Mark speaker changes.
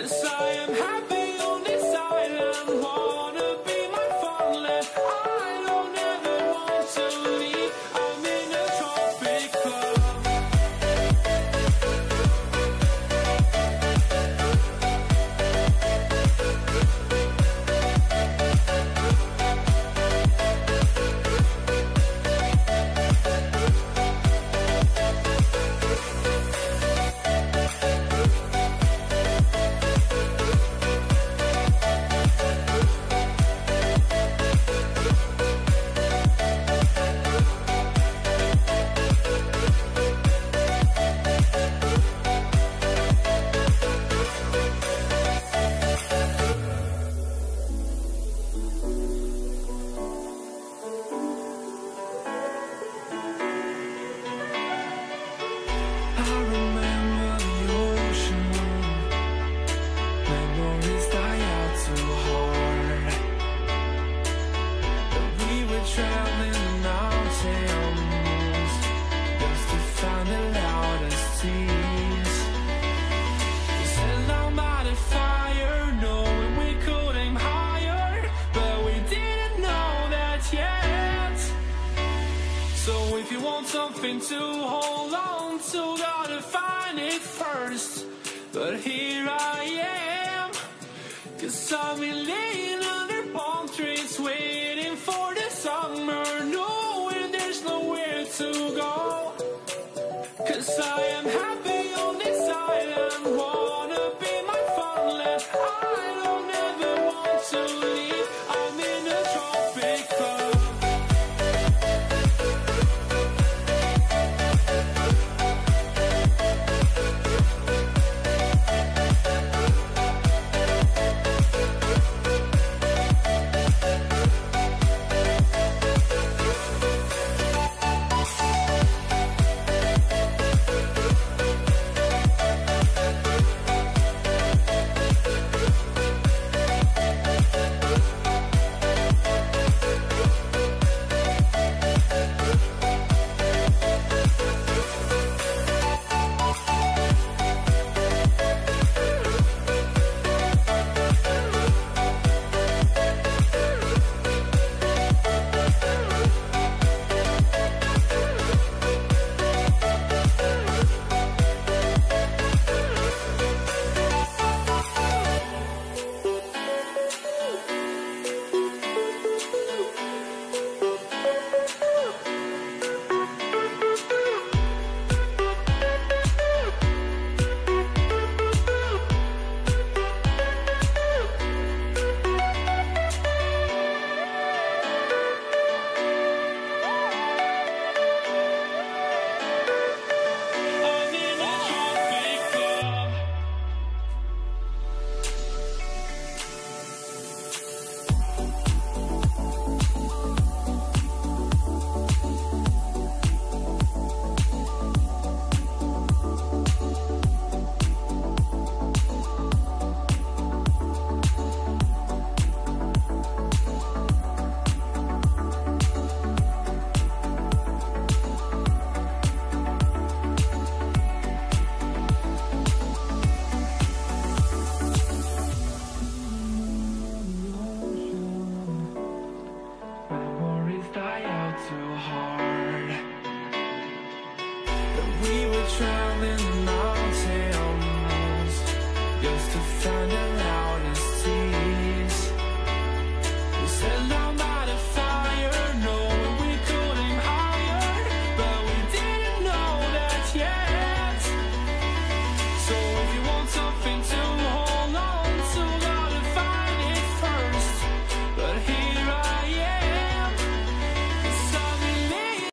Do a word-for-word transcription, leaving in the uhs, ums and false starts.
Speaker 1: 'cause I am happy on this island. Wanna be my farmland. I don't ever want to leave. I'm in a tropic club. Something to hold on to, gotta find it first. But here I am, 'cause I've been laying under palm trees, waiting for the summer, knowing there's nowhere to go. 'Cause I am happy on this island, wanna be my farmland. I don't ever want to leave, I'm in a tropic club. Traveling the mountains just to find a light.